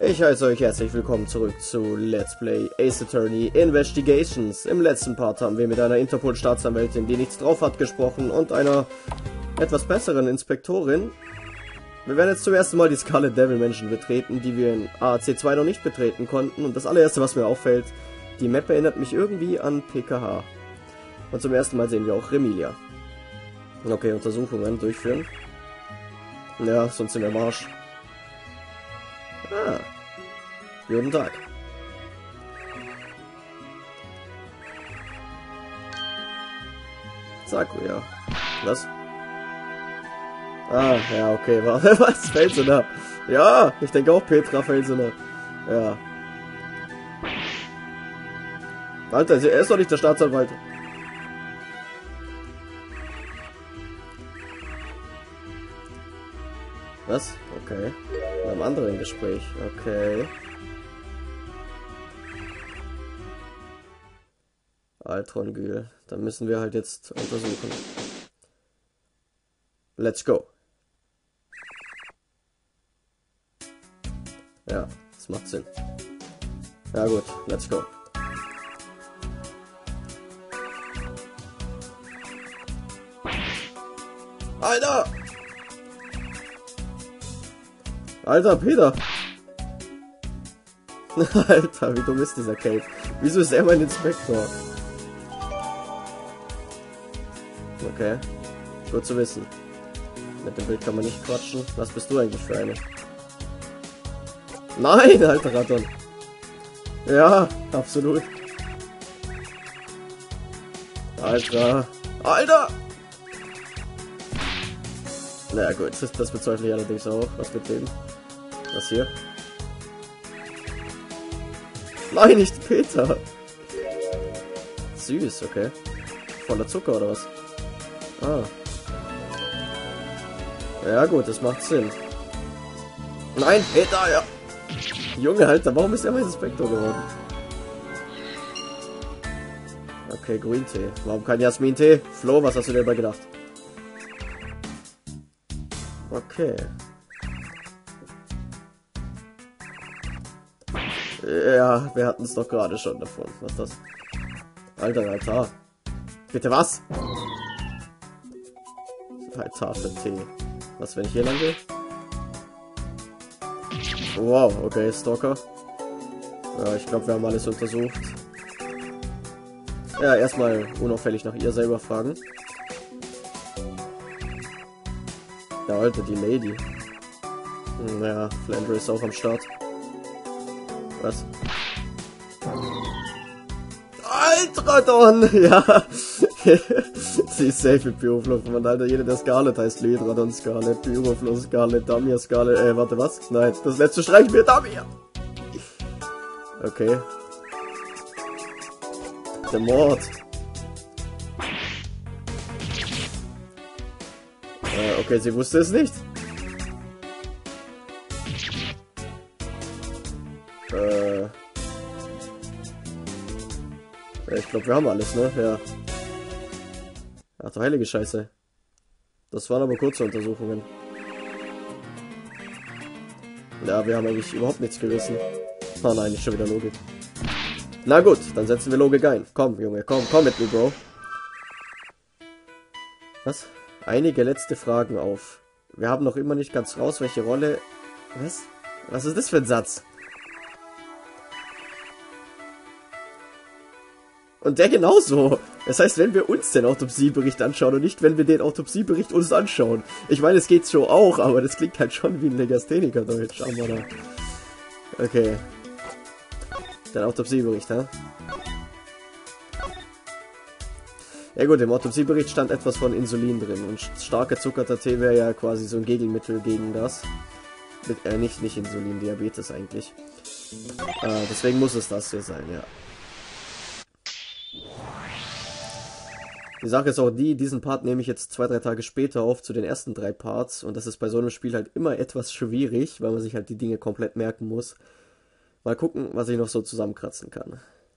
Ich heiße euch herzlich willkommen zurück zu Let's Play Ace Attorney Investigations. Im letzten Part haben wir mit einer Interpol-Staatsanwältin, die nichts drauf hat, gesprochen und einer etwas besseren Inspektorin. Wir werden jetzt zum ersten Mal die Scarlet Devil Mansion betreten, die wir in AAC 2 noch nicht betreten konnten. Und das allererste, was mir auffällt, die Map erinnert mich irgendwie an PKH. Und zum ersten Mal sehen wir auch Remilia. Okay, Untersuchungen durchführen. Ja, sonst sind wir im Arsch. Ah. Guten Tag. Sakuya. Was? Ah, ja, okay, warte, was? Felsener. Ja, ich denke auch Petra Felsener. Ja. Alter, er ist doch nicht der Staatsanwalt. Was? Okay. In einem anderen Gespräch. Okay. Altrongül. Dann müssen wir halt jetzt untersuchen. Let's go. Ja, das macht Sinn. Ja gut, let's go. Alter! Alter, Peter! Alter, wie dumm ist dieser Cave? Wieso ist er mein Inspektor? Okay, gut zu wissen. Mit dem Bild kann man nicht quatschen. Was bist du eigentlich für eine? Nein, alter Radon! Ja, absolut. Alter! Alter! Na naja, gut, das bezweifle ich allerdings auch. Was mit dem? Was hier? Nein, nicht Peter! Süß, okay. Voller Zucker oder was? Ah. Ja gut, das macht Sinn. Nein, Peter, ja! Junge, Alter, warum ist er mein Inspektor geworden? Okay, Grüntee. Warum kein Jasmin-Tee? Flo, was hast du dir dabei gedacht? Okay. Ja, wir hatten es doch gerade schon davon. Was ist das? Alter, Altar. Bitte was? Altar für Tee. Was, wenn ich hier lang gehe? Wow, okay, Stalker. Ja, ich glaube, wir haben alles untersucht. Ja, erstmal unauffällig nach ihr selber fragen. Ja, Alter, die Lady. Naja, Flandre ist auch am Start. Was? Alter, Don! Ja! Sie ist safe mit Pyrofluss. Man, Alter, jeder der Scarlet heißt Lydradon Scarlet, Pyrofluss Scarlet, Damir Scarlet, warte, was? Nein, das letzte streichen wir Damir! Okay. Der Mord. Okay, sie wusste es nicht. Ich glaube, wir haben alles, ne? Ja. Ach du heilige Scheiße. Das waren aber kurze Untersuchungen. Ja, wir haben eigentlich überhaupt nichts gerissen. Oh nein, nicht schon wieder Logik. Na gut, dann setzen wir Logik ein. Komm, Junge, komm mit mir, Bro. Was? Einige letzte Fragen auf. Wir haben noch immer nicht ganz raus, welche Rolle... Was? Was ist das für ein Satz? Und der genauso. Das heißt, wenn wir uns den Autopsiebericht anschauen und nicht, wenn wir den Autopsiebericht uns anschauen. Ich meine, es geht so auch, aber das klingt halt schon wie ein Legastheniker-Deutsch. Schauen wir da. Okay. Der Autopsiebericht, hä? Ja gut, im Autopsiebericht stand etwas von Insulin drin. Und stark gezuckerter Tee wäre ja quasi so ein Gegenmittel gegen das. Nicht Insulin, Diabetes eigentlich. Deswegen muss es das hier sein, ja. Die Sache ist auch die, diesen Part nehme ich jetzt 2-3 Tage später auf zu den ersten 3 Parts. Und das ist bei so einem Spiel halt immer etwas schwierig, weil man sich halt die Dinge komplett merken muss. Mal gucken, was ich noch so zusammenkratzen kann.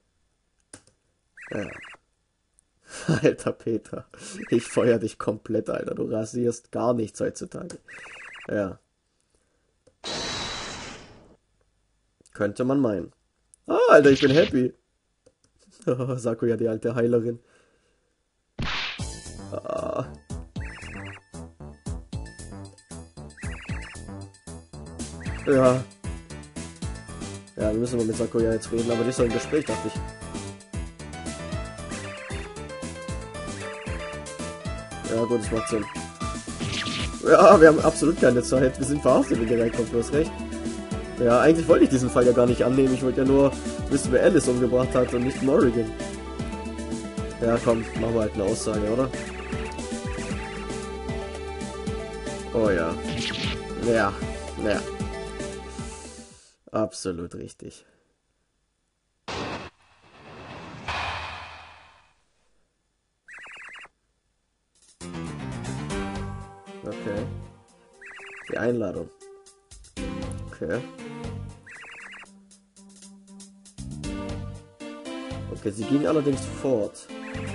Ja. Alter Peter, ich feuer dich komplett, Alter. Du rasierst gar nichts heutzutage. Ja. Könnte man meinen. Ah, Alter, ich bin happy. Sakuya, die alte Heilerin. Ah. Ja. Ja, wir müssen mal mit Sakuya jetzt reden, aber die ist doch im Gespräch, dachte ich. Ja gut, das macht Sinn. Ja, wir haben absolut keine Zeit. Wir sind verhaftet, wenn der reinkommt, du hast recht. Ja, eigentlich wollte ich diesen Fall ja gar nicht annehmen. Ich wollte ja nur wissen, wer Alice umgebracht hat und nicht Morrigan. Ja, komm, machen wir halt eine Aussage, oder? Oh ja. Ja, ja. Absolut richtig. Okay. Die Einladung. Okay. Okay, sie ging allerdings fort.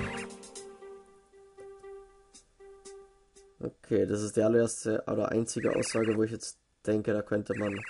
Okay, das ist die allererste oder einzige Aussage, wo ich jetzt denke, da könnte man...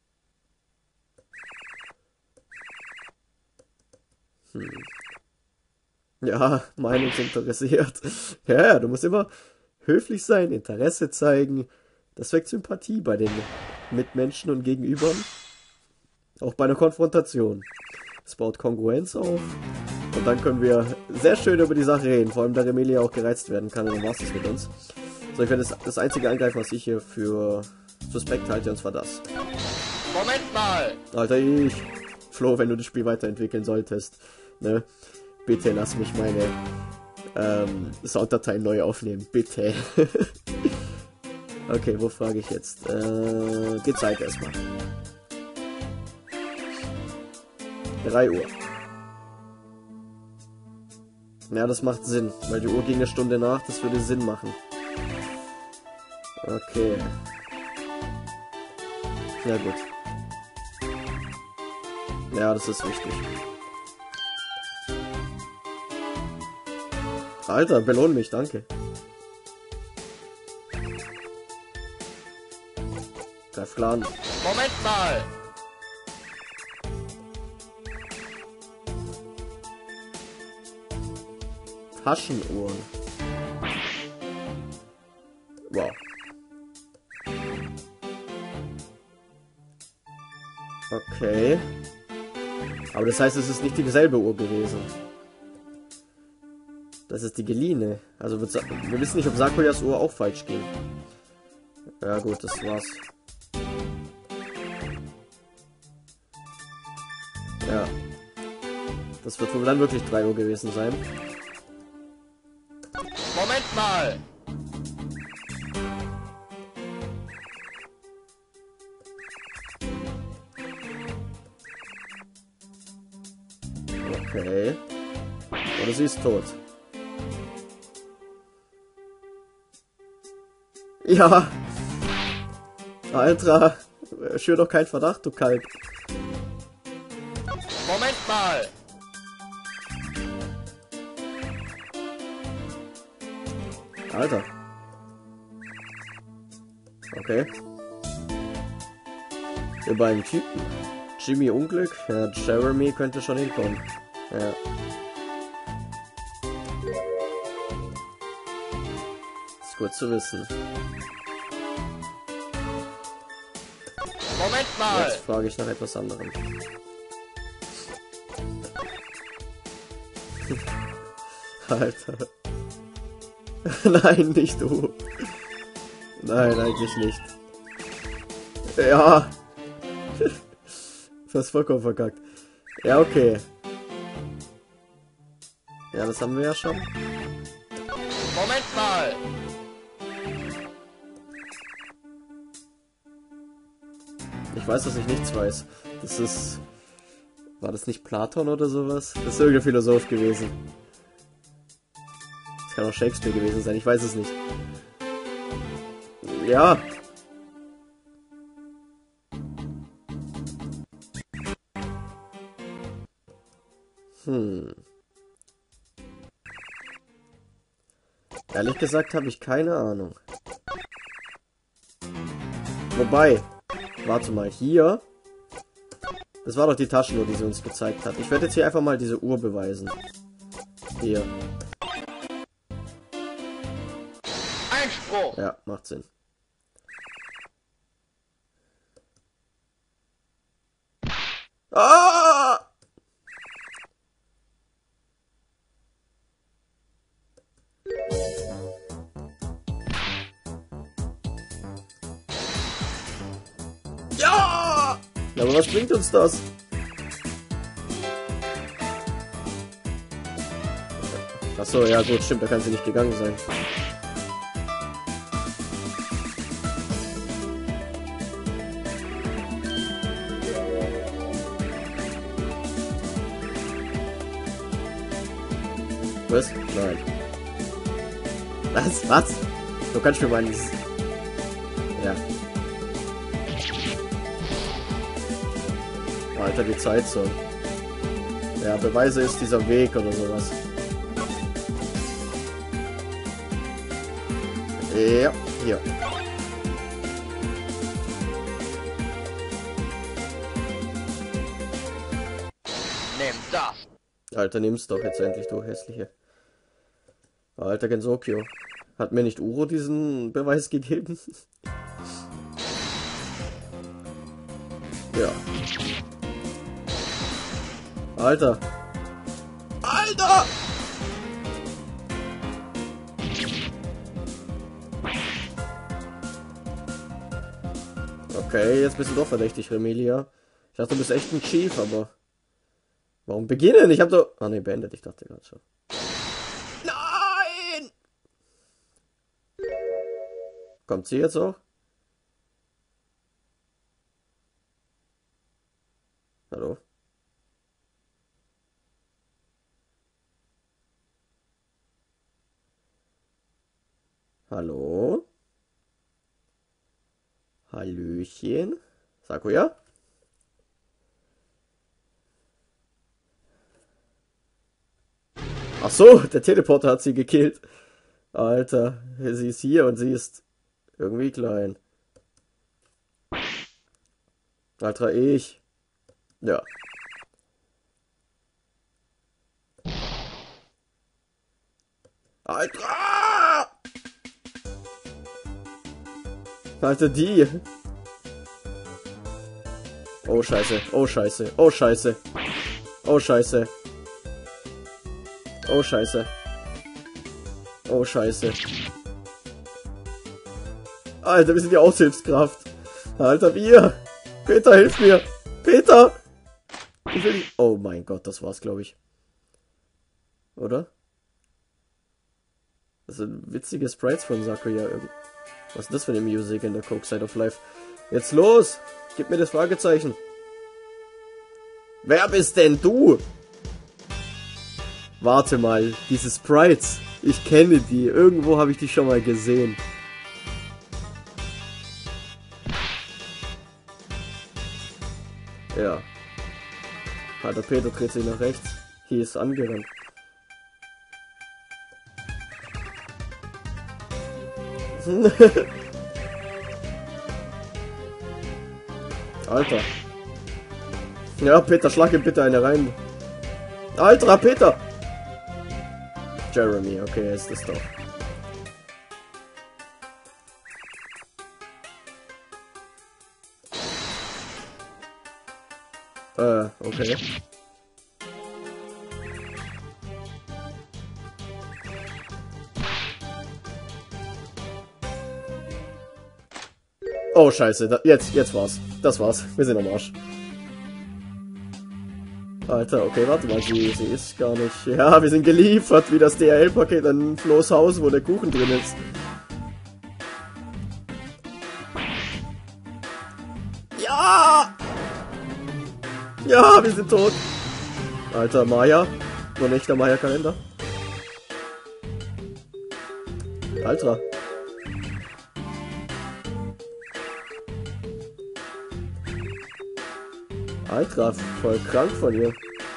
Ja, meinungsinteressiert. Ja, du musst immer höflich sein, Interesse zeigen. Das weckt Sympathie bei den Mitmenschen und Gegenübern. Auch bei einer Konfrontation. Das baut Kongruenz auf. Und dann können wir sehr schön über die Sache reden. Vor allem, da Remelia auch gereizt werden kann. Und dann war's das mit uns. So, ich werde das einzige angreifen, was ich hier für suspekt halte, und zwar das. Moment mal! Alter, Flo, wenn du das Spiel weiterentwickeln solltest, ne? Bitte lass mich meine Sounddateien neu aufnehmen. Bitte. Okay, wo frage ich jetzt? Gezeigt erstmal. 3 Uhr. Ja, das macht Sinn, weil die Uhr ging eine Stunde nach, das würde Sinn machen. Okay. Ja gut. Ja, das ist wichtig. Alter, belohn mich, danke. Greif Plan. Moment mal! Taschenuhren. Wow. Okay. Aber das heißt, es ist nicht dieselbe Uhr gewesen. Das ist die geliehene. Also wir wissen nicht, ob Sakuyas Uhr auch falsch ging. Ja gut, das war's. Ja. Das wird wohl dann wirklich 3 Uhr gewesen sein. Moment mal! Okay. Oder sie ist tot. Ja. Alter. Schür doch keinen Verdacht, du Kalb. Moment mal! Alter. Okay. Wir beiden Typen. Jimmy Unglück, ja, Jeremy könnte schon hinkommen. Ja. Ist gut zu wissen. Moment mal! Jetzt frage ich nach etwas anderem. Alter. Nein, nicht du. Nein, eigentlich nicht. Ja. Du hast vollkommen verkackt. Ja, okay. Ja, das haben wir ja schon. Moment mal! Ich weiß, dass ich nichts weiß. Das ist... War das nicht Platon oder sowas? Das ist irgendein Philosoph gewesen. Das kann auch Shakespeare gewesen sein, ich weiß es nicht. Ja. Ehrlich gesagt habe ich keine Ahnung. Wobei, warte mal, hier. Das war doch die Taschenuhr, die sie uns gezeigt hat. Ich werde jetzt hier einfach mal diese Uhr beweisen. Hier. Einspruch! Ja, macht Sinn. Ah! Ja! Aber was bringt uns das? Achso, ja gut, stimmt, da kann sie nicht gegangen sein. Was? Nein. Was? Was? Du kannst mir meinen... Ja. Alter, die Zeit so. Ja, Beweise ist dieser Weg oder sowas. Ja, hier. Nimm das! Alter, nimm's doch jetzt endlich, du hässliche. Alter, Gensokyo. Hat mir nicht Uro diesen Beweis gegeben? Ja. Alter. Alter! Okay, jetzt bist du doch verdächtig, Remilia. Ich dachte, du bist echt ein Chief, aber... Warum beginnen? Ich hab doch... Ah ne, beendet, ich dachte gerade schon. Nein! Kommt sie jetzt auch? Hallo? Hallo? Hallöchen? Sakuya? Ach so, der Teleporter hat sie gekillt. Alter, sie ist hier und sie ist irgendwie klein. Alter, ich. Ja. Alter! Alter, die. Oh, scheiße. Oh, scheiße. Oh, scheiße. Oh, scheiße. Oh, scheiße. Oh, scheiße. Alter, wir sind die Aushilfskraft. Alter, wir. Peter, hilf mir. Peter. Ich will nicht. Oh mein Gott, das war's, glaube ich. Oder? Das sind witzige Sprites von Sakuya. Was ist das für eine Musik in der Coke Side of Life? Jetzt los! Gib mir das Fragezeichen. Wer bist denn du? Warte mal, diese Sprites. Ich kenne die. Irgendwo habe ich die schon mal gesehen. Ja. Alter, Peter dreht sich nach rechts. Hier ist angerannt. Alter. Ja, Peter, schlag ihm bitte eine rein. Alter, Peter! Jeremy, okay, er ist es doch. Okay. Oh, scheiße. Jetzt war's. Das war's. Wir sind am Arsch. Alter, okay, warte mal. Sie ist gar nicht... Ja, wir sind geliefert, wie das DHL-Paket an Flo's Haus, wo der Kuchen drin ist. Ja! Ja, wir sind tot. Alter, Maya. Nur nicht der Maya-Kalender. Alter. Alter, voll krank von ihr.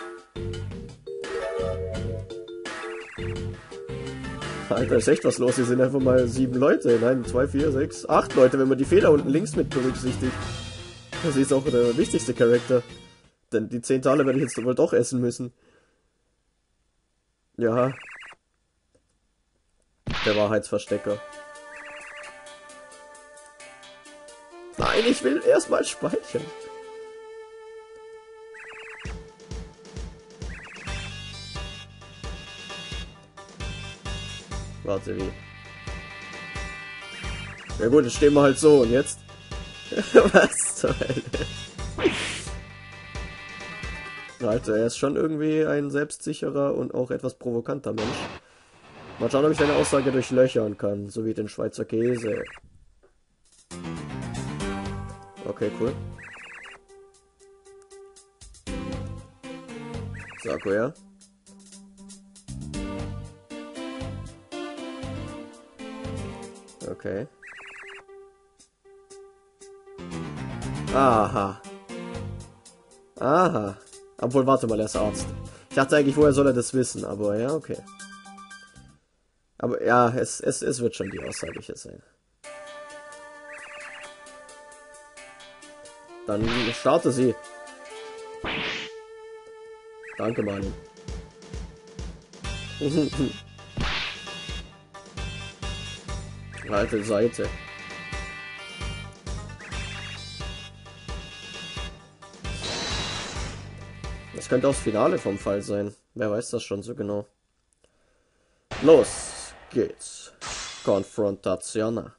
Alter, ist echt was los. Hier sind einfach mal 7 Leute. Nein, 2, 4, 6, 8 Leute, wenn man die Fehler unten links mit berücksichtigt. Sie ist auch der wichtigste Charakter. Denn die 10 Taler werde ich jetzt wohl doch essen müssen. Ja. Der Wahrheitsverstecker. Nein, ich will erstmal speichern. Warte, wie? Ja gut, jetzt stehen wir halt so und jetzt? Was zur Hölle? Alter, er ist schon irgendwie ein selbstsicherer und auch etwas provokanter Mensch. Mal schauen, ob ich seine Aussage durchlöchern kann, so wie den Schweizer Käse. Okay, cool. Sag woher? Okay. Aha. Aha. Obwohl, warte mal, er ist Arzt. Ich dachte eigentlich, woher soll er das wissen, aber ja, okay. Aber ja, es wird schon die Aussage hier sein. Dann starte sie. Danke, Mann. Alte Seite. Das könnte auch das Finale vom Fall sein. Wer weiß das schon so genau. Los geht's. Konfrontation.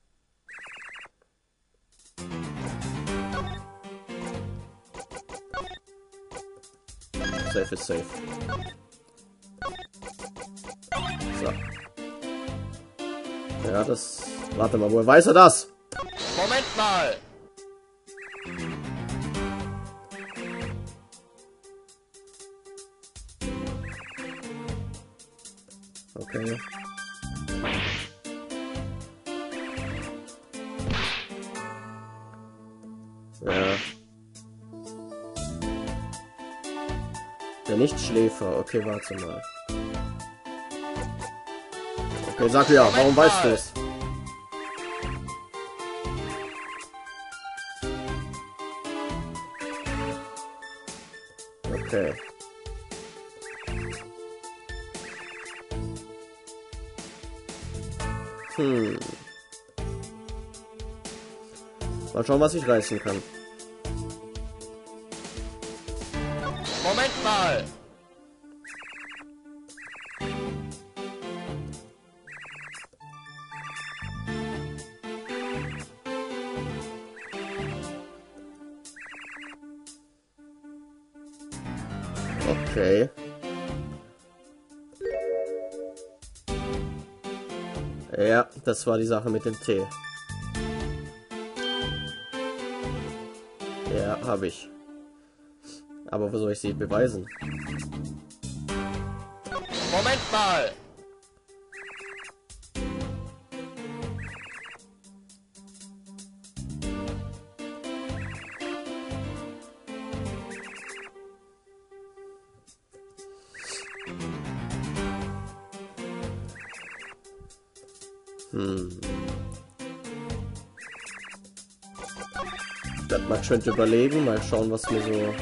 Safe ist safe. So. Ja, das... Warte mal, woher weiß er das? Moment mal! Okay. Ja. Der Nichtschläfer. Okay, warte mal. Okay, sag ja, warum weißt du es? Okay. Mal schauen, was ich reißen kann. Moment mal! Okay. Ja, das war die Sache mit dem Tee. Ja, habe ich. Aber wo soll ich sie beweisen? Moment mal! Ich werde mal schön überlegen, mal schauen, was mir so...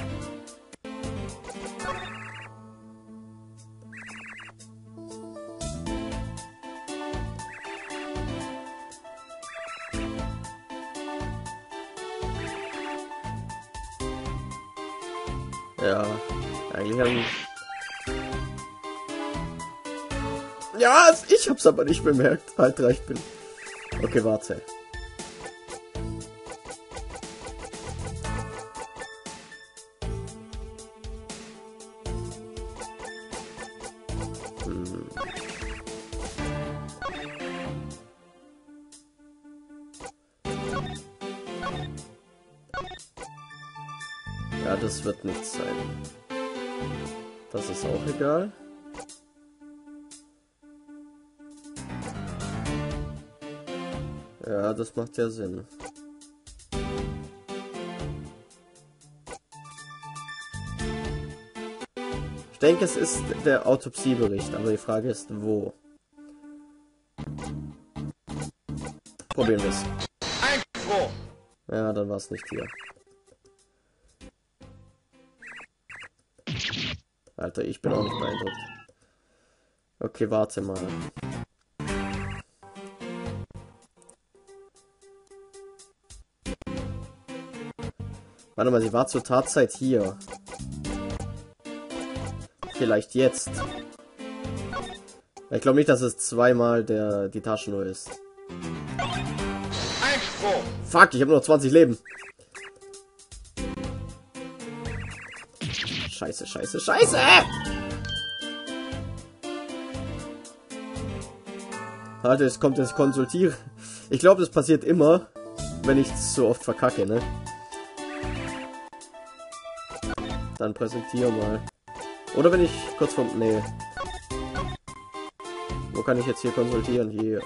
Ja, eigentlich habe ich... Ja, ich hab's aber nicht bemerkt. Alter, ich bin... Okay, warte. Ja, das wird nichts sein. Das ist auch egal. Ja, das macht ja Sinn. Ich denke, es ist der Autopsiebericht, aber die Frage ist, wo? Probieren wir es. Einspruch! Ja, dann war es nicht hier. Alter, ich bin auch nicht beeindruckt. Okay, warte mal. Warte mal, sie war zur Tatzeit hier. Vielleicht jetzt. Ich glaube nicht, dass es zweimal die Taschenuhr ist. Einspruch! Fuck, ich habe nur noch 20 Leben. Scheiße, scheiße, scheiße! Warte, es kommt das Konsultieren. Ich glaube, das passiert immer, wenn ich so oft verkacke, ne? Dann präsentiere mal. Oder wenn ich kurz vom... Nee. Wo kann ich jetzt hier konsultieren? Hier.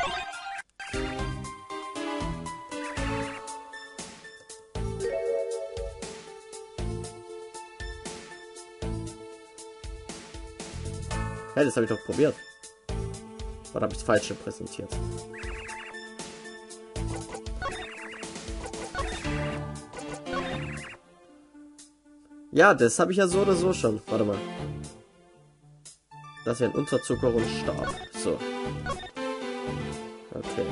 Hey, das habe ich doch probiert. Oder habe ich das Falsche präsentiert? Ja, das habe ich ja so oder so schon. Warte mal. Das ist ja ein Unterzuckerungsstab. So. Okay.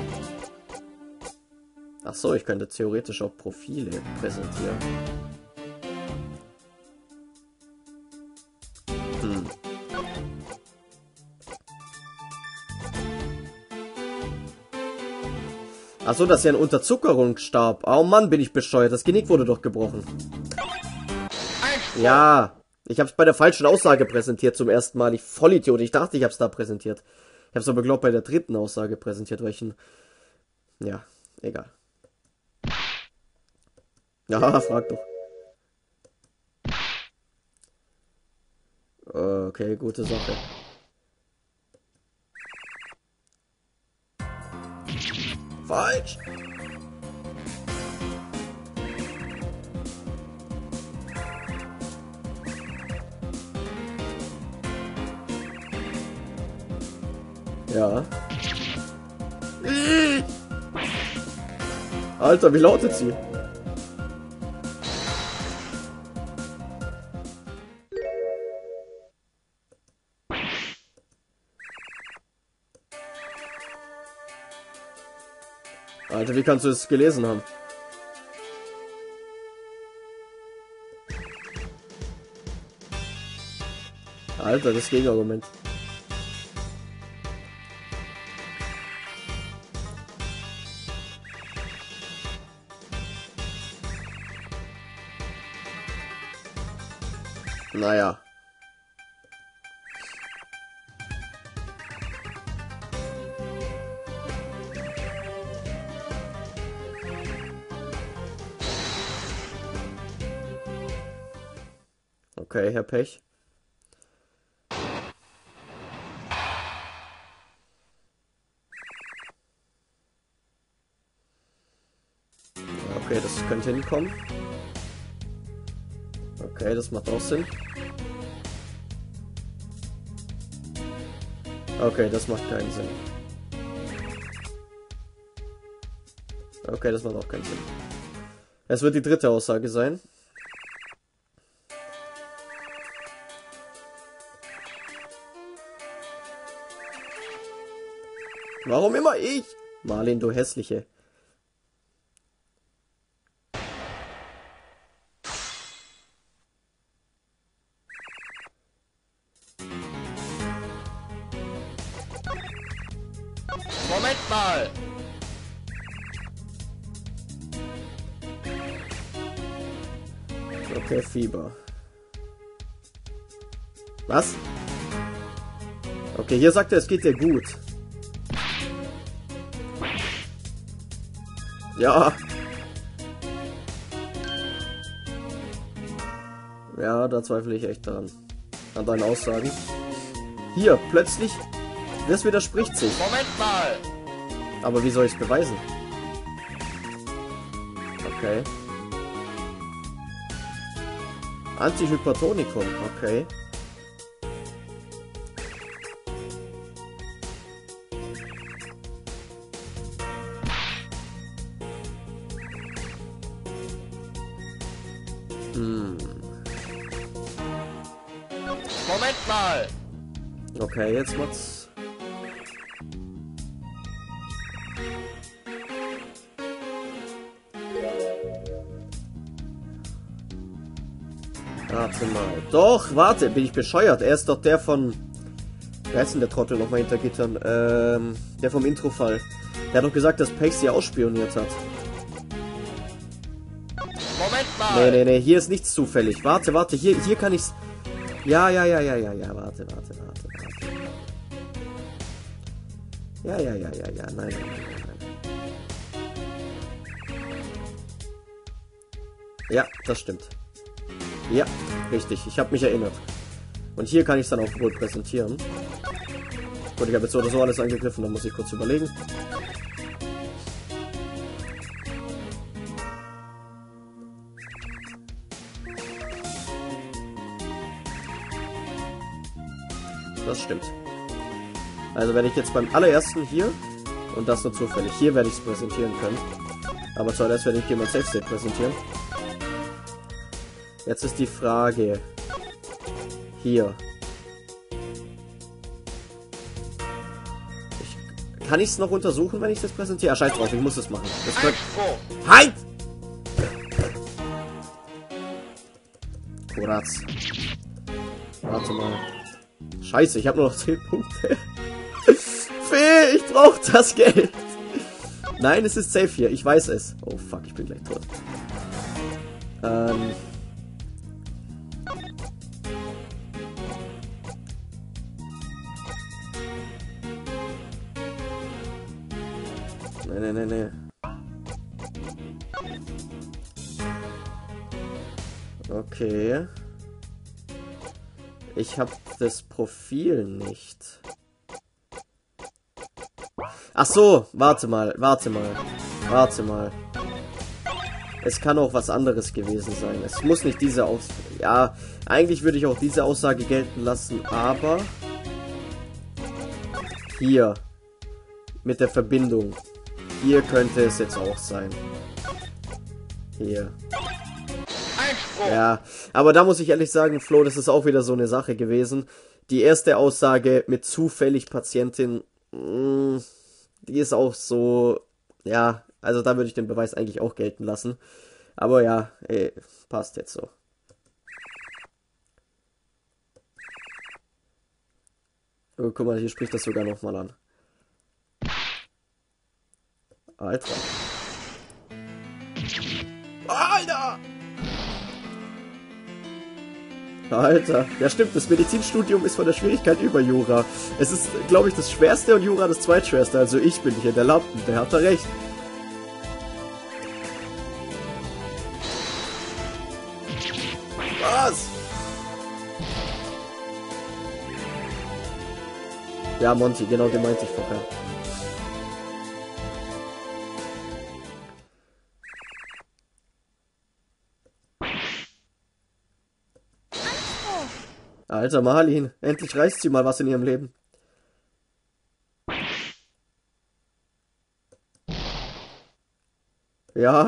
Ach so, ich könnte theoretisch auch Profile präsentieren. Achso, das ist ja ein Unterzuckerungsstab. Oh Mann, bin ich bescheuert. Das Genick wurde doch gebrochen. Ja, ich habe es bei der falschen Aussage präsentiert zum ersten Mal. Ich Vollidiot. Ich dachte, ich habe es da präsentiert. Ich habe es aber, glaube bei der dritten Aussage präsentiert, weil ich ein... Ja, egal. Ja, frag doch. Okay, gute Sache. Falsch! Ja. Alter, wie lautet sie? Alter, wie kannst du es gelesen haben? Alter, das Gegenargument. Naja. Okay, Herr Pech. Okay, das könnte hinkommen. Okay, das macht auch Sinn. Okay, das macht keinen Sinn. Okay, das macht auch keinen Sinn. Es wird die dritte Aussage sein. Warum immer ich? Marlin, du Hässliche. Moment mal! Okay, Fieber. Was? Okay, hier sagt er, es geht dir gut. Ja. Ja, da zweifle ich echt dran. An deinen Aussagen. Hier, plötzlich. Das widerspricht sich. Moment mal! Aber wie soll ich es beweisen? Okay. Antihypertonikum, okay. Moment mal. Okay, jetzt macht's. Warte mal. Doch, warte, bin ich bescheuert. Er ist doch der von... Wer ist denn der Trottel nochmal hinter Gittern? Der vom Introfall. Der hat doch gesagt, dass Pace sie ausspioniert hat. Moment mal. Nee, hier ist nichts zufällig. Warte, hier kann ich's... Ja, warte. Ja, nein. Ja, das stimmt. Ja, richtig, ich habe mich erinnert. Und hier kann ich es dann auch wohl präsentieren. Gut, ich habe jetzt so oder so alles angegriffen, dann muss ich kurz überlegen. Das stimmt. Also werde ich jetzt beim allerersten hier, und das nur zufällig, hier werde ich es präsentieren können. Aber zuerst werde ich hier mein Safe State präsentieren. Jetzt ist die Frage, hier. Kann ich es noch untersuchen, wenn ich das präsentiere? Ah, scheiß drauf, ich muss es machen. Das wird... Halt! Kuratz. Warte mal. Scheiße, ich habe nur noch 10 Punkte. Fee, ich brauche das Geld. Nein, es ist safe hier. Ich weiß es. Oh fuck, ich bin gleich tot. Nee. Okay. Ich habe das Profil nicht. Ach so, warte mal. Es kann auch was anderes gewesen sein. Es muss nicht diese Aussage... Ja, eigentlich würde ich auch diese Aussage gelten lassen, aber... Hier. Mit der Verbindung. Hier könnte es jetzt auch sein. Hier. Ja, aber da muss ich ehrlich sagen, Flo, das ist auch wieder so eine Sache gewesen. Die erste Aussage mit zufällig Patientin, die ist auch so, ja, also da würde ich den Beweis eigentlich auch gelten lassen. Aber ja, passt jetzt so. Oh, guck mal, hier spricht das sogar nochmal an. Alter. Alter. Ja stimmt, das Medizinstudium ist von der Schwierigkeit über Jura. Es ist, glaube ich, das Schwerste und Jura das Zweitschwerste. Also ich bin hier der Lappen, der hat da recht. Was? Ja, Monty, genau den meinte ich vorher. Alter, Marlin, endlich reißt sie mal was in ihrem Leben. Ja.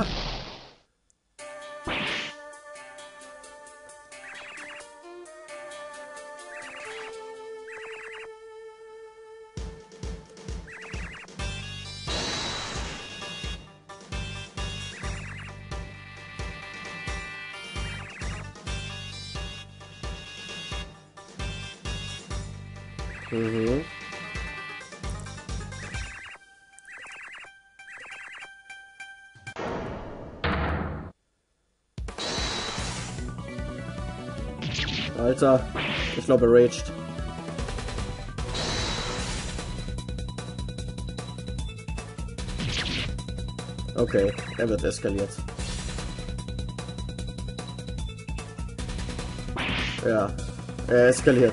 Mhm. Alter, ich glaube, er raged. Okay, er wird eskaliert. Ja, er eskaliert.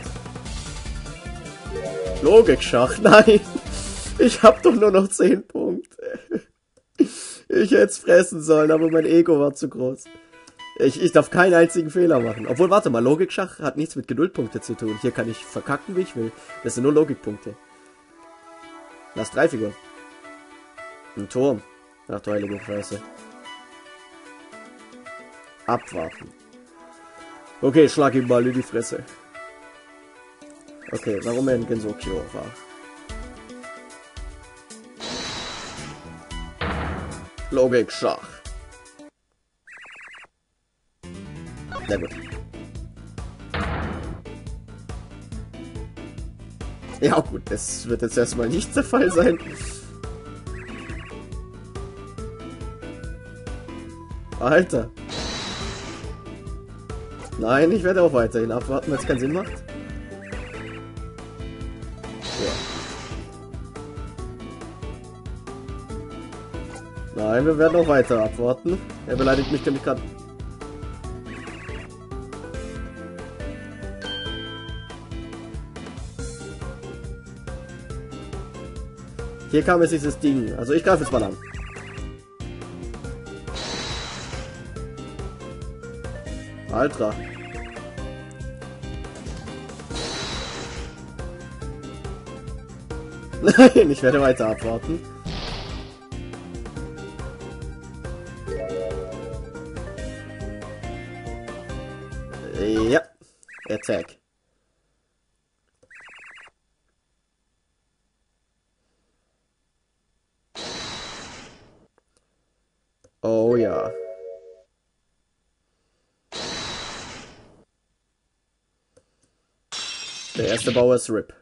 Logikschach, nein! Ich hab doch nur noch 10 Punkte. Ich hätte es fressen sollen, aber mein Ego war zu groß. Ich darf keinen einzigen Fehler machen. Obwohl, warte mal, Logikschach hat nichts mit Geduldpunkte zu tun. Hier kann ich verkacken, wie ich will. Das sind nur Logikpunkte. Lass 3 Figuren. Ein Turm. Ach du heilige Scheiße. Abwarten. Okay, schlag ihm mal in die Fresse. Okay, warum er in Gensokyo war. Logik Schach. Sehr gut. Ja gut, das wird jetzt erstmal nicht der Fall sein. Alter. Nein, ich werde auch weiterhin abwarten, wenn es keinen Sinn macht. Ja. Nein, wir werden auch weiter abwarten. Er beleidigt mich nämlich gerade. Hier kam jetzt dieses Ding. Also ich greife jetzt mal an. Alter. Nein, ich werde weiter abwarten. Ja. Attack. Oh ja. Der erste Bauer ist RIP.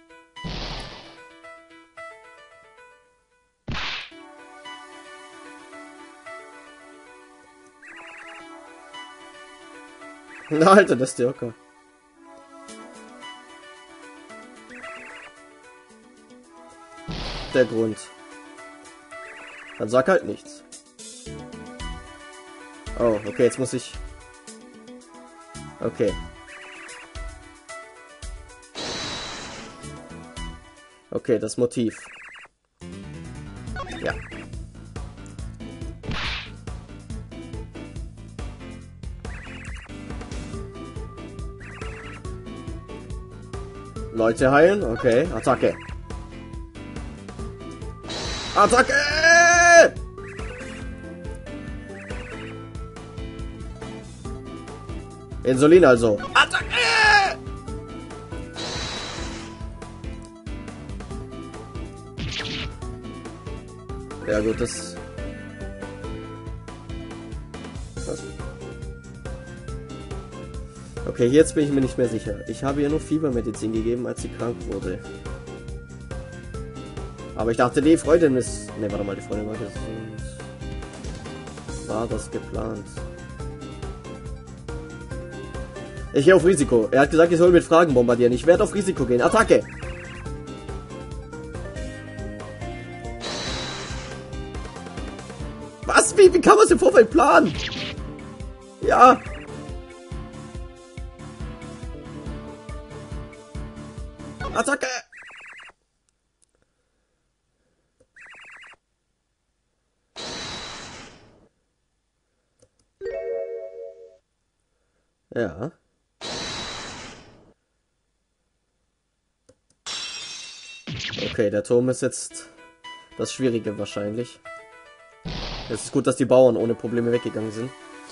Alter, das ist der Joker. Der Grund. Dann sag halt nichts. Oh, okay, jetzt muss ich... Okay. Okay, das Motiv. Ja. Leute heilen? Okay, Attacke. Attacke! Insulin also. Attacke! Ja gut, das... Was? Okay, jetzt bin ich mir nicht mehr sicher. Ich habe ihr nur Fiebermedizin gegeben, als sie krank wurde. Aber ich dachte, die Freundin ist... Ne, warte mal, die Freundin war gesund. War das geplant? Ich gehe auf Risiko. Er hat gesagt, ich soll mit Fragen bombardieren. Ich werde auf Risiko gehen. Attacke! Was? Wie kann man es im Vorfeld planen? Ja. Attacke! Ja. Okay, der Turm ist jetzt das Schwierige wahrscheinlich. Es ist gut, dass die Bauern ohne Probleme weggegangen sind.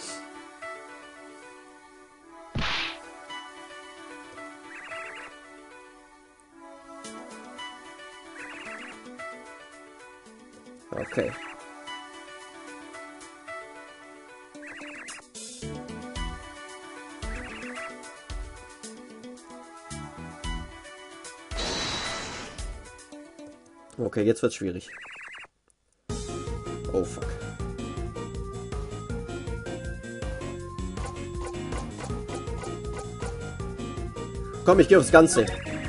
Okay. Okay, jetzt wird's schwierig. Oh fuck. Komm, ich gehe aufs Ganze.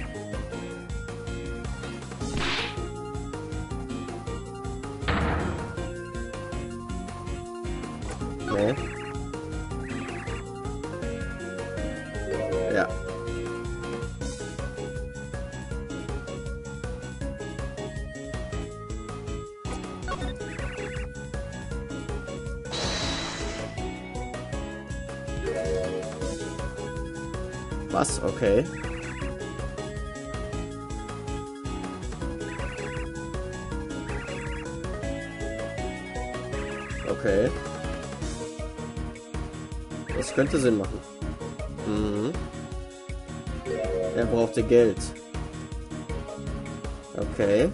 Nee. Ja. Was? Okay. Okay. Das könnte Sinn machen. Mhm. Er brauchte Geld. Okay.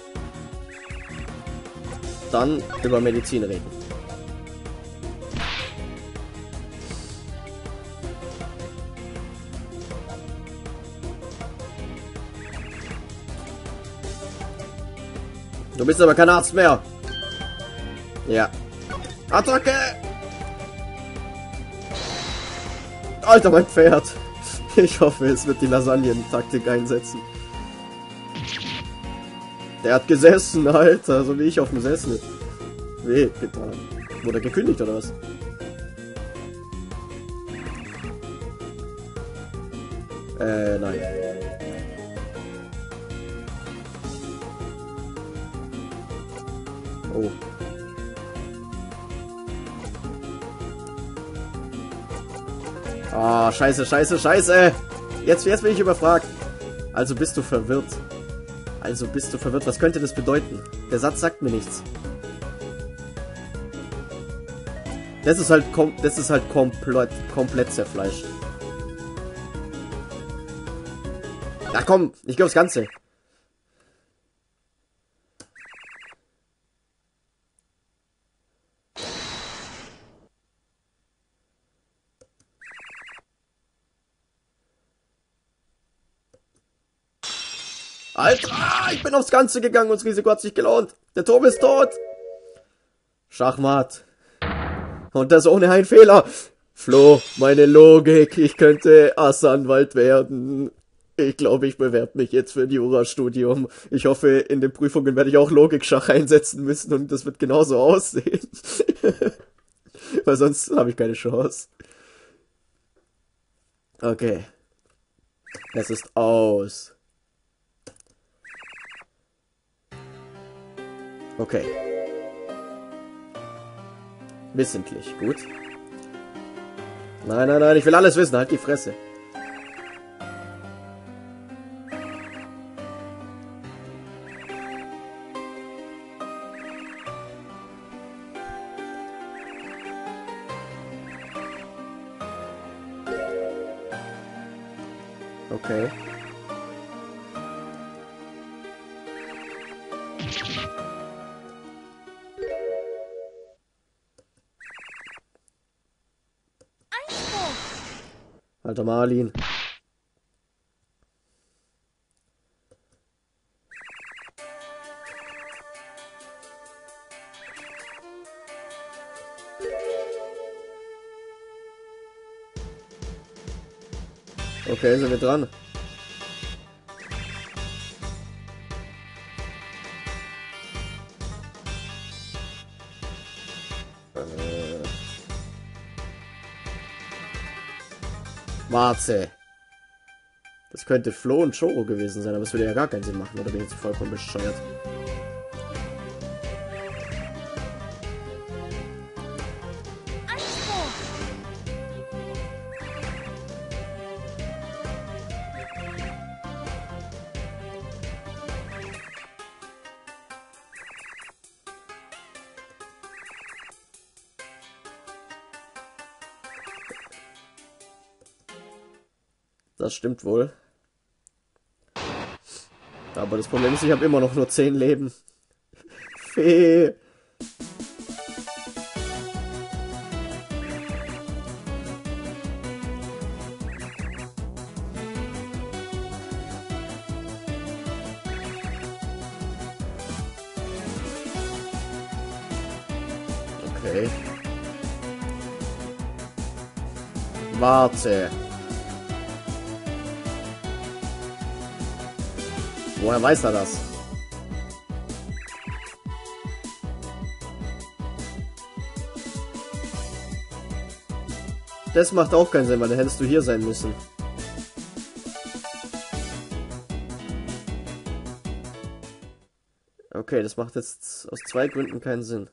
Dann über Medizin reden. Du bist aber kein Arzt mehr. Ja. Attacke! Alter, mein Pferd. Ich hoffe, es wird die Lasagnen-Taktik einsetzen. Der hat gesessen, Alter, so wie ich auf dem Sessel. Weh, getan. Wurde gekündigt, oder was? Nein. Oh. Ah, scheiße, scheiße, scheiße! Jetzt bin ich überfragt. Also bist du verwirrt. Also bist du verwirrt. Was könnte das bedeuten? Der Satz sagt mir nichts. Das ist halt komplett zerfleischt. Na komm, ich geh aufs Ganze. Alter, ich bin aufs Ganze gegangen und das Risiko hat sich gelohnt. Der Turm ist tot. Schachmatt. Und das ohne einen Fehler. Flo, meine Logik. Ich könnte Assanwalt werden. Ich glaube, ich bewerbe mich jetzt für ein Jurastudium. Ich hoffe, in den Prüfungen werde ich auch Logikschach einsetzen müssen und das wird genauso aussehen. Weil sonst habe ich keine Chance. Okay. Es ist aus. Okay. Wissentlich, gut. Nein, nein, nein, ich will alles wissen, halt die Fresse. Okay. Alter Marlin. Okay, sind wir dran. Warte. Das könnte Flo und Choro gewesen sein, aber es würde ja gar keinen Sinn machen, oder bin ich jetzt vollkommen bescheuert? Das stimmt wohl. Aber das Problem ist, ich habe immer noch nur 10 Leben. Fee. Okay. Warte. Woher weiß er das? Das macht auch keinen Sinn, weil dann hättest du hier sein müssen. Okay, das macht jetzt aus 2 Gründen keinen Sinn.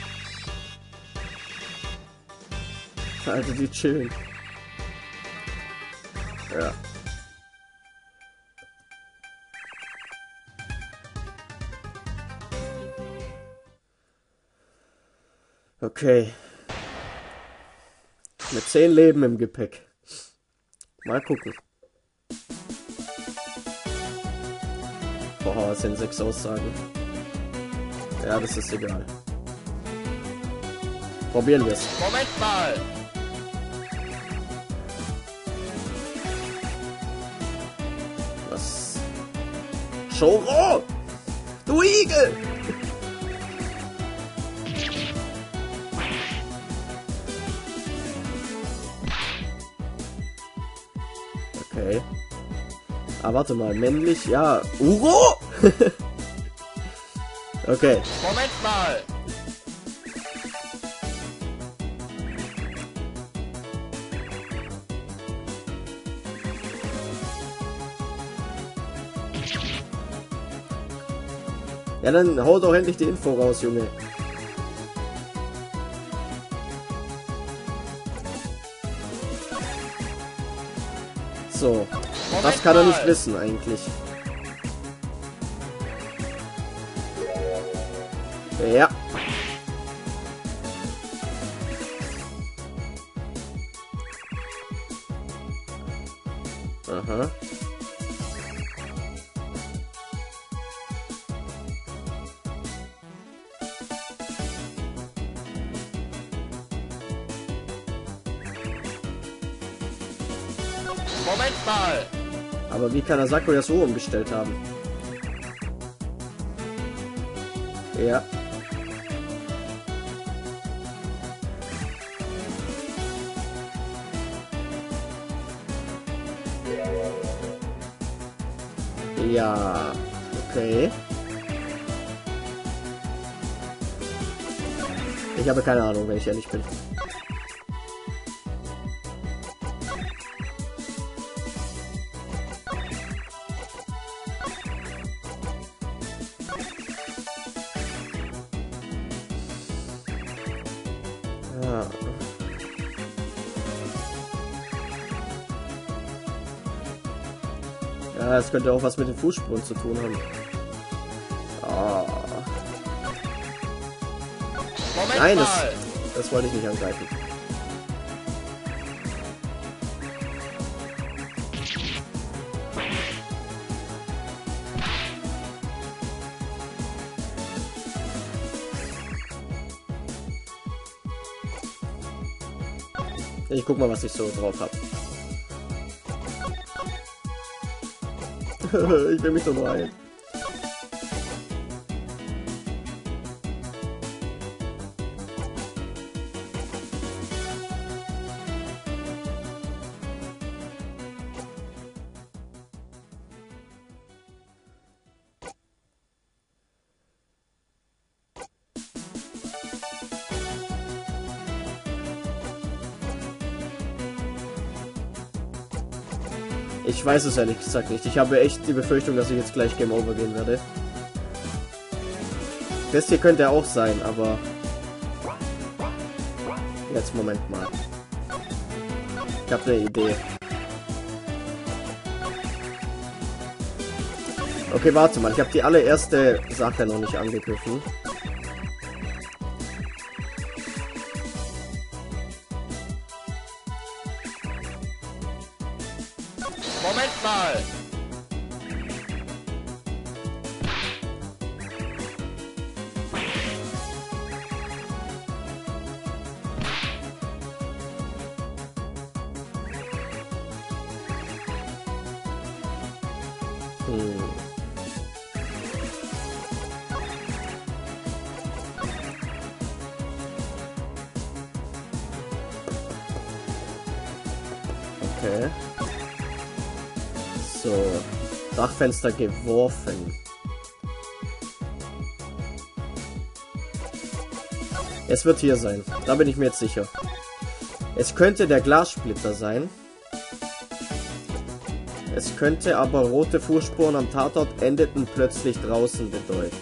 Alter, die chillen. Ja. Okay. Mit 10 Leben im Gepäck. Mal gucken. Boah, es sind 6 Aussagen. Ja, das ist egal. Probieren wir es. Moment mal! Was? Choro! Du Igel! Okay. Ah, warte mal. Männlich? Ja. Uro! Okay. Moment mal! Ja, dann hau doch endlich die Info raus, Junge. So. Das kann er nicht wissen, eigentlich. Ja. Aha. Moment mal! Aber wie kann er Sakko ja so umgestellt haben? Ja. Ja. Okay. Ich habe keine Ahnung, wenn ich ehrlich bin. Ja, es könnte auch was mit den Fußspuren zu tun haben. Oh. Nein, das wollte ich nicht angreifen. Ich guck mal, was ich so drauf habe. Ich will mich so nur ein. Ich weiß es ehrlich gesagt nicht. Ich habe echt die Befürchtung, dass ich jetzt gleich Game Over gehen werde. Das hier könnte auch sein, aber... Jetzt, Moment mal. Ich habe eine Idee. Okay, warte mal. Ich habe die allererste Sache noch nicht angegriffen. Moment mal! Okay. So. Dachfenster geworfen. Es wird hier sein. Da bin ich mir jetzt sicher. Es könnte der Glassplitter sein. Es könnte aber rote Fußspuren am Tatort endeten plötzlich draußen bedeuten.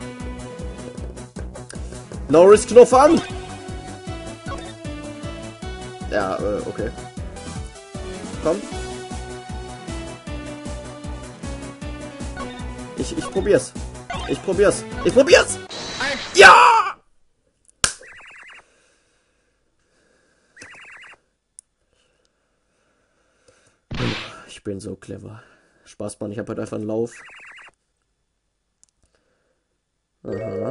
No risk, no fun! Ja, okay. Komm. Ich probier's. Ich probier's. Ich probier's! Ja! Ich bin so clever. Spaß, Mann. Ich habe heute einfach einen Lauf. Aha.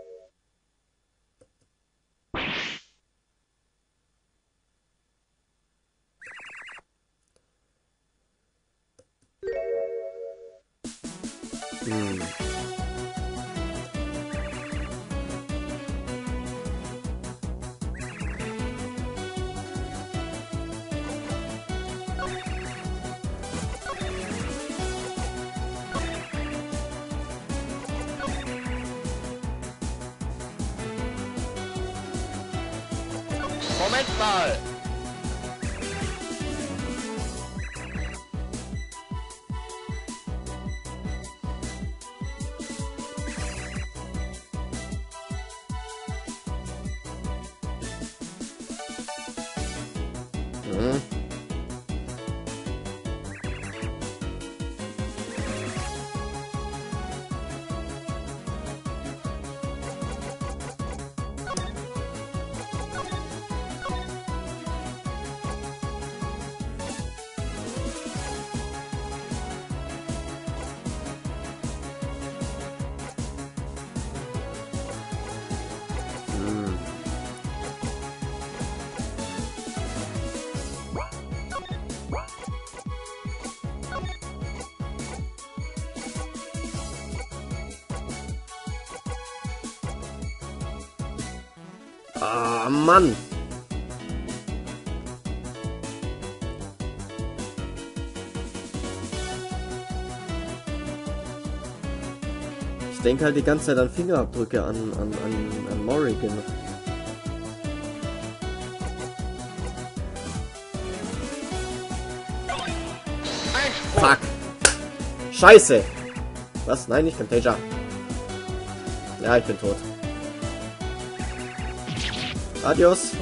Moment mal! Mhm. Ah, Mann! Ich denke halt die ganze Zeit an Fingerabdrücke an Morrigan. Fuck! Scheiße! Was? Nein, nicht Camtasia. Ja, ich bin tot. Adios.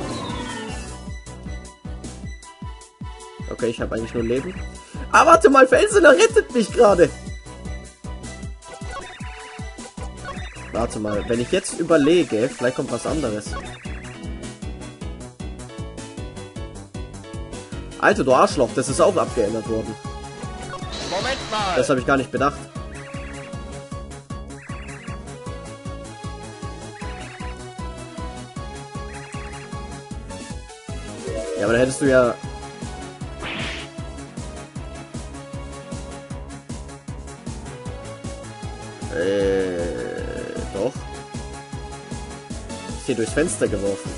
Okay, ich habe eigentlich nur Leben. Ah, warte mal, Felsener rettet mich gerade. Warte mal, wenn ich jetzt überlege, vielleicht kommt was anderes. Alter, du Arschloch, das ist auch abgeändert worden. Moment mal! Das habe ich gar nicht bedacht. Ja, aber da hättest du ja... Doch. Ist hier durchs Fenster geworfen.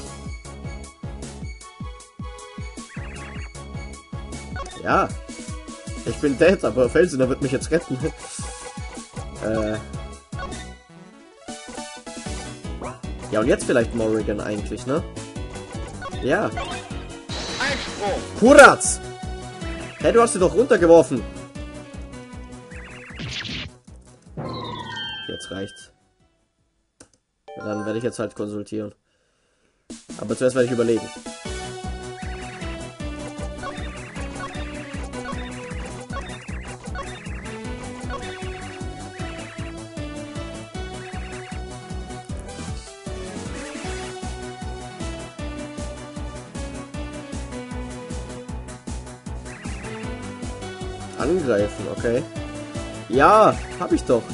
Ja. Ich bin dead, aber Felsener wird mich jetzt retten. Ja, und jetzt vielleicht Morrigan eigentlich, ne? Ja. Kuratz! Hey, du hast sie doch runtergeworfen. Jetzt reicht's. Dann werde ich jetzt halt konsultieren. Aber zuerst werde ich überlegen. Angreifen, okay. Ja, hab ich doch.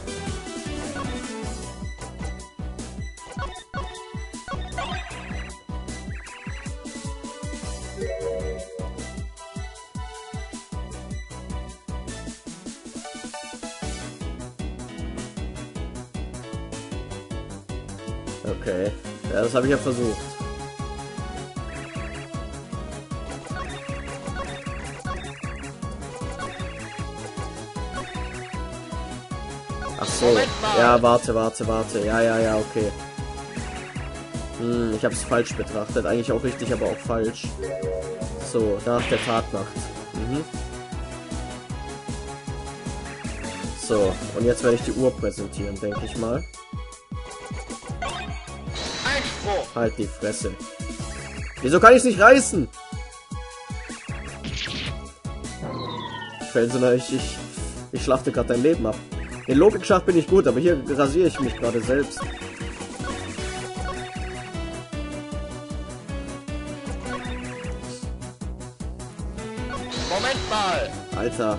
Okay. Ja, das habe ich ja versucht. Ach so. Ja, warte. Ja, okay. Ich habe es falsch betrachtet. Eigentlich auch richtig, aber auch falsch. So, nach der Tatnacht. So, und jetzt werde ich die Uhr präsentieren, denke ich mal. Halt die Fresse. Wieso kann ich es nicht reißen? Felsener, ich schlachte gerade dein Leben ab. In Logikschach bin ich gut, aber hier rasiere ich mich gerade selbst. Moment mal! Alter.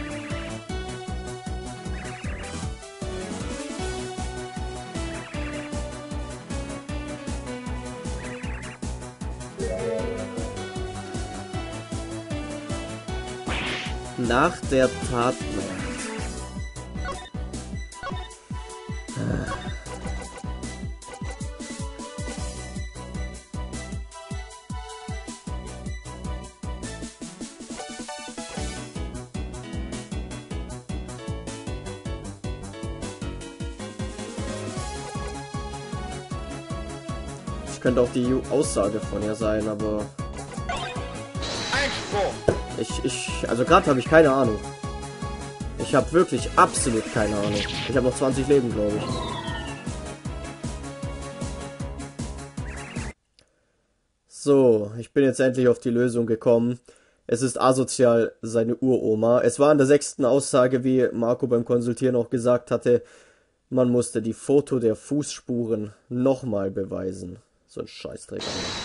Nach der Tatnacht. Das könnte auch die Aussage von ihr sein, aber Einspruch! Also gerade habe ich keine Ahnung. Ich habe wirklich absolut keine Ahnung. Ich habe noch 20 Leben, glaube ich. So, ich bin jetzt endlich auf die Lösung gekommen. Es ist asozial, seine Uroma. Es war in der 6. Aussage, wie Marco beim Konsultieren auch gesagt hatte, man musste die Foto der Fußspuren nochmal beweisen. So ein Scheißdreck.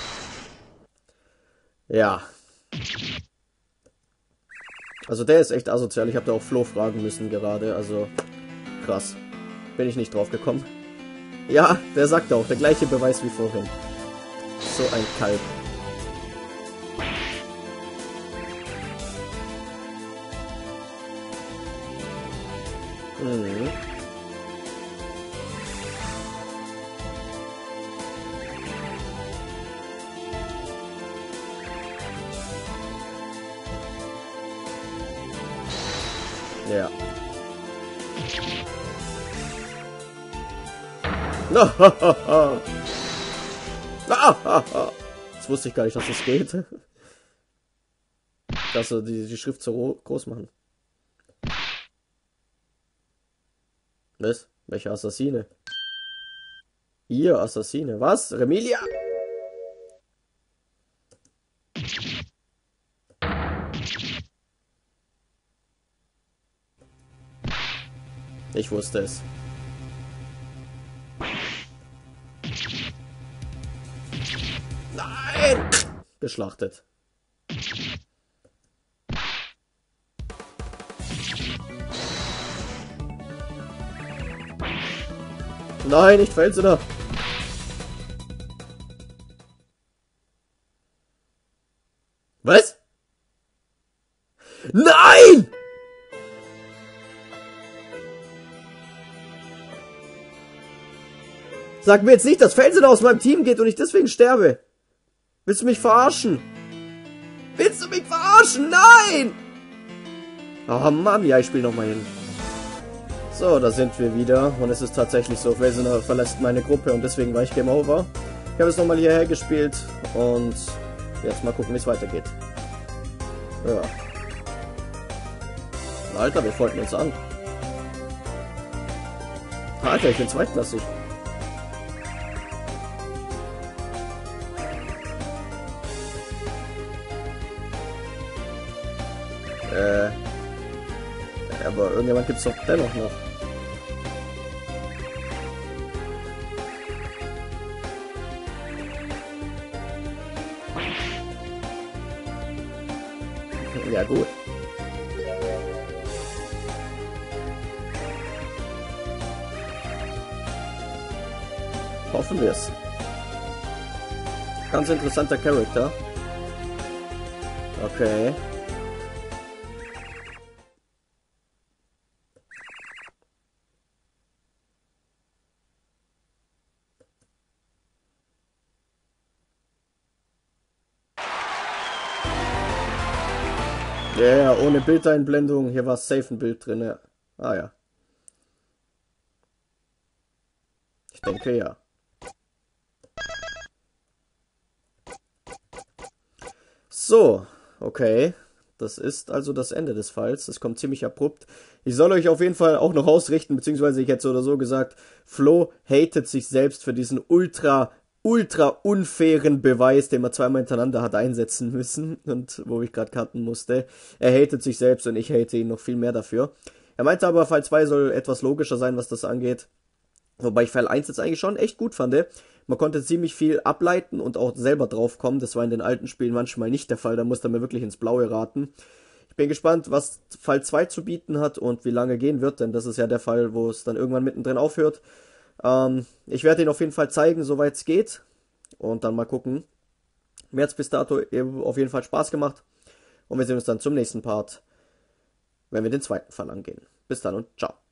Ja. Also der ist echt asozial. Ich habe da auch Flo fragen müssen gerade. Also krass. Bin ich nicht drauf gekommen. Ja, der sagt auch. Der gleiche Beweis wie vorhin. So ein Kalb. Mhm. Ja. Das wusste ich gar nicht, dass das geht. Dass sie die Schrift so groß machen. Was? Welche Assassine? Ihr Assassine. Was? Remilia? Ich wusste es. Nein! Geschlachtet. Nein, nicht Felsener. Was? Nein! Sag mir jetzt nicht, dass Felsener aus meinem Team geht und ich deswegen sterbe. Willst du mich verarschen? Willst du mich verarschen? Nein! Oh Mann, ja, ich spiele nochmal hin. So, da sind wir wieder. Und es ist tatsächlich so, Felsener verlässt meine Gruppe und deswegen war ich Game Over. Ich habe es nochmal hierher gespielt und jetzt mal gucken, wie es weitergeht. Ja. Alter, wir folgen uns an. Alter, ich bin zweitklassig. Aber irgendjemand gibt's doch dennoch noch. Ja gut. Hoffen wir es. Ganz interessanter Charakter. Okay. Ja, yeah, ohne Bildeinblendung. Hier war safe ein Bild drin. Ah ja. Ich denke ja. So, okay. Das ist also das Ende des Falls. Das kommt ziemlich abrupt. Ich soll euch auf jeden Fall auch noch ausrichten, beziehungsweise ich hätte so oder so gesagt, Flo hatet sich selbst für diesen ultra ultra unfairen Beweis, den man zweimal hintereinander hat einsetzen müssen und wo ich gerade cutten musste. Er hatet sich selbst und ich hate ihn noch viel mehr dafür. Er meinte aber, Fall 2 soll etwas logischer sein, was das angeht. Wobei ich Fall 1 jetzt eigentlich schon echt gut fand. Man konnte ziemlich viel ableiten und auch selber drauf kommen. Das war in den alten Spielen manchmal nicht der Fall. Da musste man wirklich ins Blaue raten. Ich bin gespannt, was Fall 2 zu bieten hat und wie lange gehen wird, denn das ist ja der Fall, wo es dann irgendwann mittendrin aufhört. Ich werde ihn auf jeden Fall zeigen, soweit es geht. Und dann mal gucken. Mir hat es bis dato auf jeden Fall Spaß gemacht. Und wir sehen uns dann zum nächsten Part, wenn wir den zweiten Fall angehen. Bis dann und ciao.